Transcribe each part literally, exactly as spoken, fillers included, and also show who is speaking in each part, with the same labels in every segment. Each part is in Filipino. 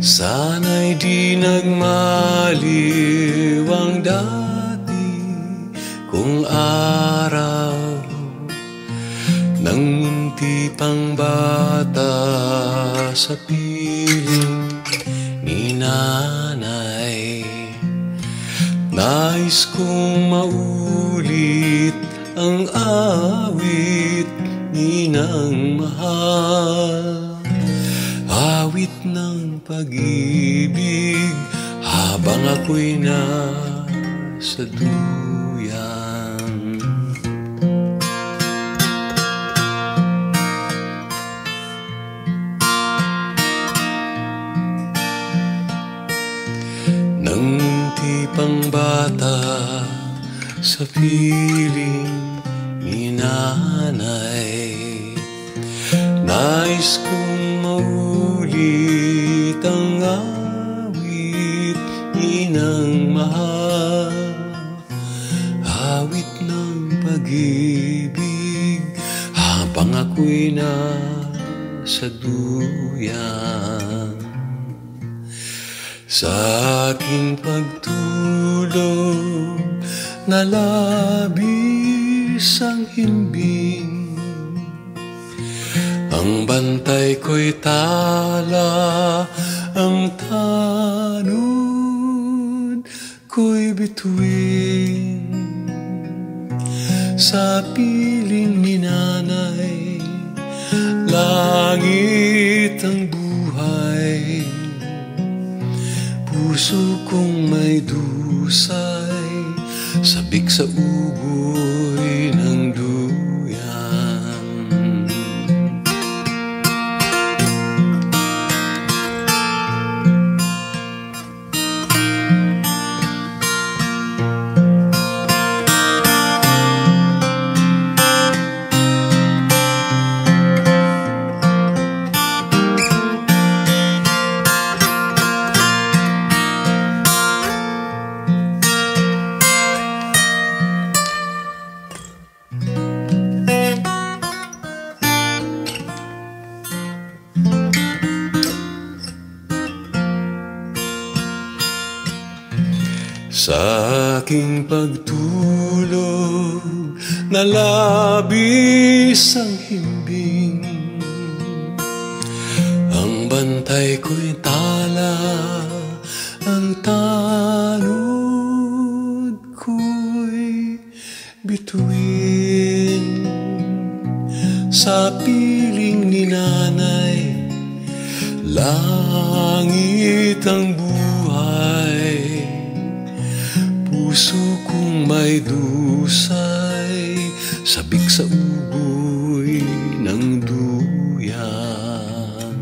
Speaker 1: Sana'y di nagmaliw ang dati kong araw, nang munti pang bata sa piling ni nanay. Nais kong maulit ang awit ninang mahal, awit ng pag-ibig habang ako'y nasa duyan. Nang munti pang bata sa piling ni nanay, nais kong maulit ang awit ninang mahal, awit ng pag-ibig habang ako'y nasa duyan. Sa aking pagtulog na labis ang himbing, ang bantay ko'y tala, ang tanod ko'y bituin. Sa piling ni nanay, langit ang buhay, puso kong may dusay, sabik sa ugoy ng duyan. Sa aking pagtulog na labis ang himbing, ang bantay ko'y tala, ang tanod ko'y bituin. Sa piling ni nanay, langit ang buhay, puso kong may dusay, sabik sa ugoy ng duyan.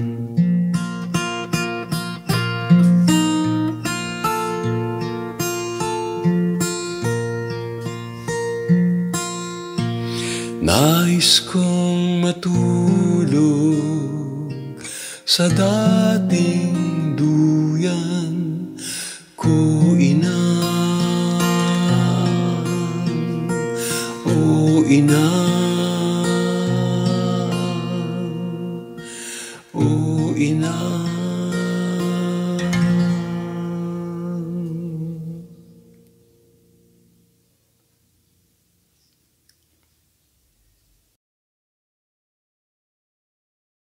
Speaker 1: Nais kong matulog sa dating duyan ko, ina. O ina, o ina.